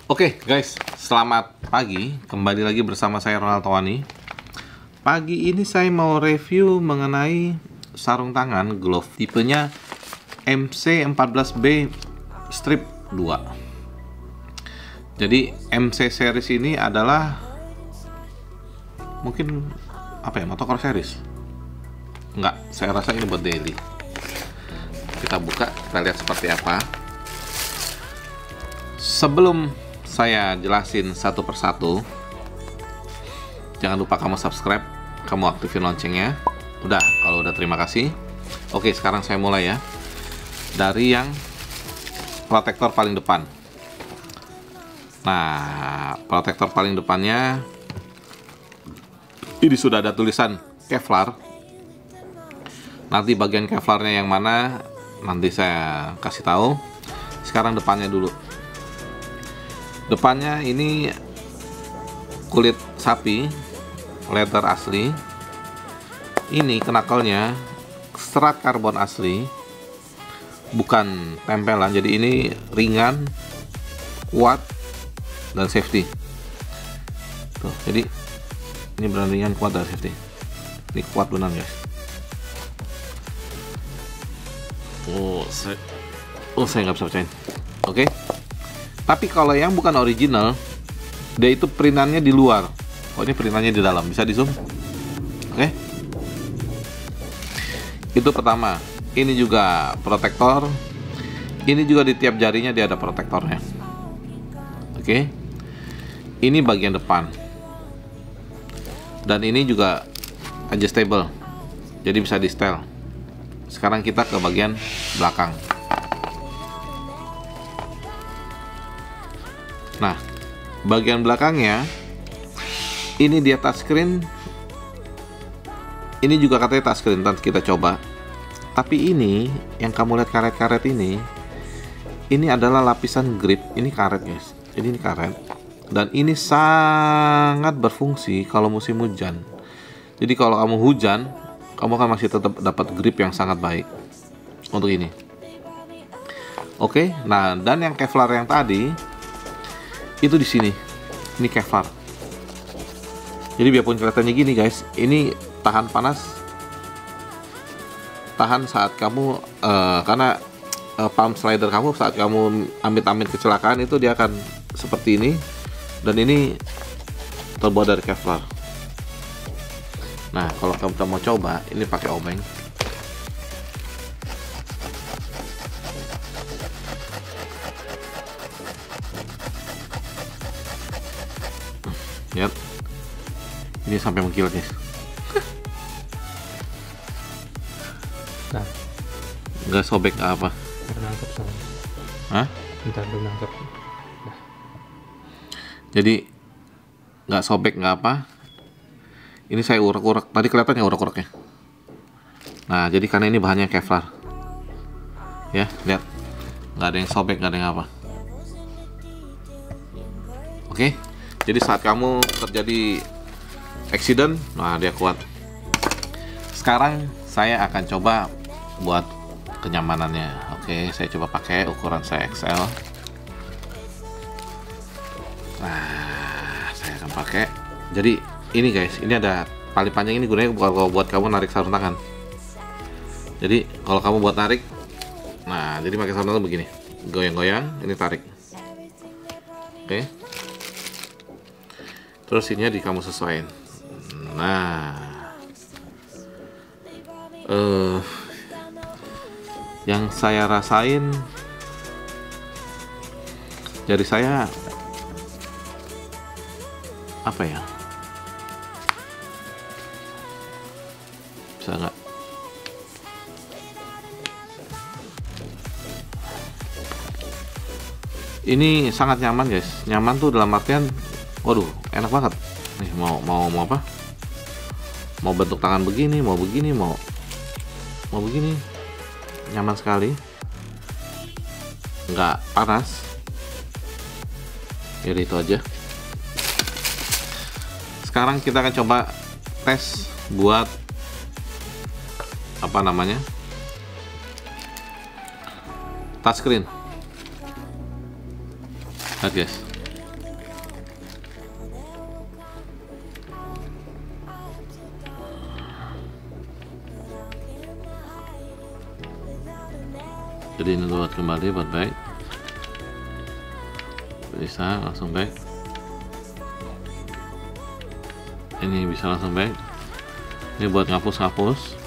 Oke guys, selamat pagi. Kembali lagi bersama saya Ronald Tawani. Pagi ini saya mau review mengenai sarung tangan glove tipenya MC14B strip 2. Jadi MC series ini adalah mungkin apa ya, motocross series? Enggak, saya rasa ini buat daily. Kita buka, kita lihat seperti apa. Sebelum saya jelasin satu persatu, jangan lupa kamu subscribe, kamu aktifin loncengnya. Udah, kalau udah terima kasih. Oke, sekarang saya mulai ya. Dari yang protektor paling depan. Nah, protektor paling depannya ini sudah ada tulisan Kevlar. Nanti bagian Kevlarnya yang mana nanti saya kasih tahu. Sekarang depannya dulu. Depannya ini kulit sapi, leather asli. Ini knuckle-nya serat karbon asli, bukan tempelan. Jadi ini ringan, kuat, dan safety. Tuh, jadi ini benar ringan, kuat, dan safety. Ini kuat benar guys. Saya nggak bisa percayain. Oke. Tapi kalau yang bukan original, dia itu printannya di luar. Oh, ini printannya di dalam. Bisa di zoom? Oke. Itu pertama. Ini juga protektor. Ini juga di tiap jarinya dia ada protektornya. Oke. Ini bagian depan. Dan ini juga adjustable. Jadi bisa di setel. Sekarang kita ke bagian belakang. Nah, bagian belakangnya ini dia touchscreen. Ini juga katanya touchscreen, nanti kita coba. Tapi ini yang kamu lihat karet-karet ini adalah lapisan grip. Ini karet guys. Jadi ini karet. Dan ini sangat berfungsi kalau musim hujan. Jadi kalau kamu hujan, kamu kan masih tetap dapat grip yang sangat baik untuk ini. Oke, nah dan yang Kevlar yang tadi itu di sini. Ini Kevlar. Jadi biarpun kelihatannya gini guys, ini tahan panas, tahan saat kamu karena palm slider kamu saat kamu amit-amit kecelakaan itu dia akan seperti ini. Dan ini terbuat dari Kevlar. Nah, kalau kamu mau coba, ini pakai obeng. Lihat, ini sampai mengkilat guys. Nggak sobek apa? Nangkep soalnya. Hah? Bentar belum nangkep. Nah. Jadi nggak sobek nggak apa? Ini saya urak-urak. Tadi kelihatannya urak-uraknya. Nah, jadi karena ini bahannya Kevlar. Ya, lihat. Nggak ada yang sobek, nggak ada yang apa. Oke. Jadi saat kamu terjadi accident, nah dia kuat. Sekarang saya akan coba buat kenyamanannya. Oke, saya coba pakai ukuran saya XL. Nah, saya akan pakai. Jadi ini guys, ini ada tali panjang, ini gunanya buat kamu narik sarung tangan. Jadi kalau kamu buat narik, nah jadi pakai sarung tangan begini, goyang-goyang, ini tarik. Oke. Terus ini di kamu sesuaiin. Nah, yang saya rasain jari saya apa ya? Bisa nggak? Ini sangat nyaman guys. Nyaman tuh dalam artian, waduh, enak banget. Nih mau apa? Mau bentuk tangan begini, mau begini, mau begini. Nyaman sekali. Nggak panas. Jadi itu aja. Sekarang kita akan coba tes buat apa namanya? Touchscreen. Lihat guys, jadi ini buat kembali, buat back, bisa langsung back, ini bisa langsung back, ini buat ngapus.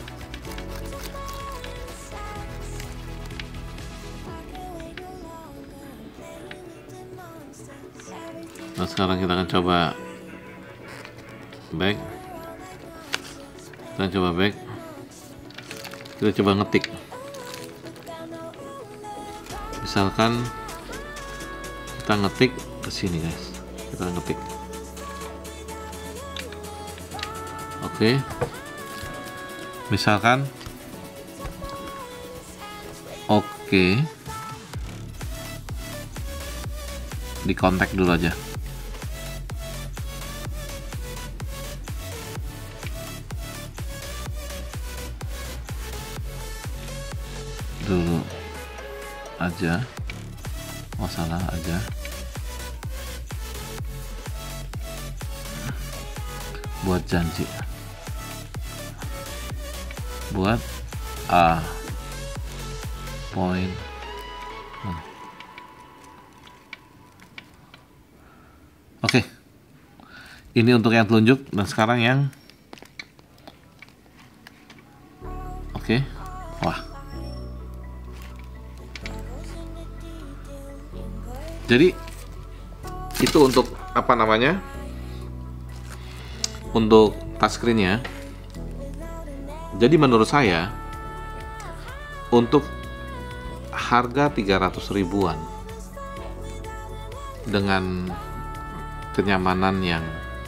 Nah sekarang kita akan coba back, kita coba ngetik, misalkan kita ngetik ke sini guys, kita ngetik, oke. Misalkan oke, di kontak dulu aja. Dulu aja, masalah aja, buat janji, buat poin. Oke, ini untuk yang telunjuk, dan sekarang yang oke. Wah, jadi itu untuk apa namanya, untuk touchscreen-nya. Jadi menurut saya untuk harga 300 ribuan dengan kenyamanan yang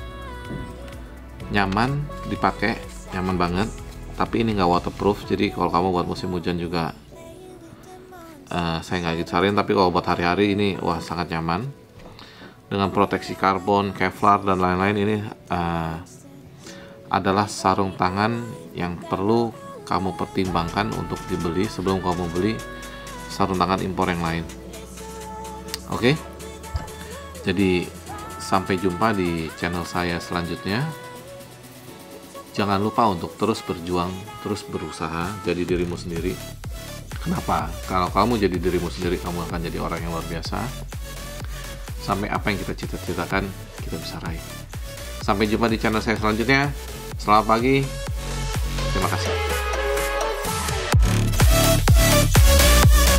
nyaman dipakai, nyaman banget, tapi ini nggak waterproof, jadi kalau kamu buat musim hujan juga saya nggak gitu sarin, tapi kalau buat hari-hari ini wah sangat nyaman dengan proteksi karbon, Kevlar dan lain-lain. Ini adalah sarung tangan yang perlu kamu pertimbangkan untuk dibeli sebelum kamu beli sarung tangan impor yang lain. Oke, jadi sampai jumpa di channel saya selanjutnya. Jangan lupa untuk terus berjuang, terus berusaha jadi dirimu sendiri. Kenapa? Kalau kamu jadi dirimu sendiri, kamu akan jadi orang yang luar biasa. Sampai apa yang kita cita-citakan, kita bisa raih. Sampai jumpa di channel saya selanjutnya. Selamat pagi. Terima kasih.